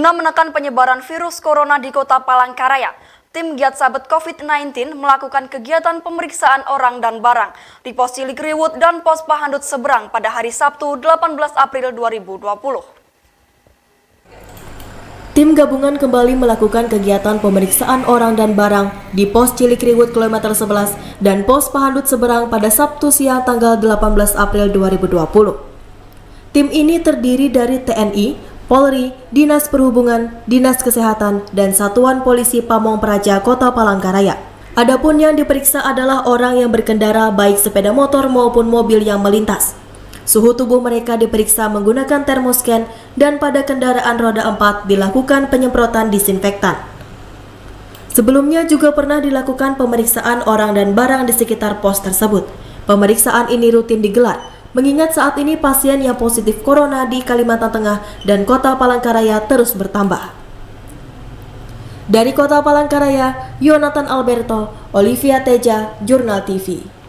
Guna menekan penyebaran virus corona di Kota Palangkaraya, tim Giat Sabet COVID-19 melakukan kegiatan pemeriksaan orang dan barang di pos Cilikriwut dan pos Pahandut Seberang pada hari Sabtu 18 April 2020. Tim gabungan kembali melakukan kegiatan pemeriksaan orang dan barang di pos Cilikriwut kilometer 11 dan pos Pahandut Seberang pada Sabtu siang tanggal 18 April 2020. Tim ini terdiri dari TNI, Polri, Dinas Perhubungan, Dinas Kesehatan, dan Satuan Polisi Pamong Praja Kota Palangkaraya. Adapun yang diperiksa adalah orang yang berkendara baik sepeda motor maupun mobil yang melintas. Suhu tubuh mereka diperiksa menggunakan termoscan dan pada kendaraan roda 4 dilakukan penyemprotan disinfektan. Sebelumnya juga pernah dilakukan pemeriksaan orang dan barang di sekitar pos tersebut. Pemeriksaan ini rutin digelar, mengingat saat ini pasien yang positif corona di Kalimantan Tengah dan Kota Palangkaraya terus bertambah. Dari Kota Palangkaraya, Yonatan Alberto, Olivia Teja, Jurnal TV.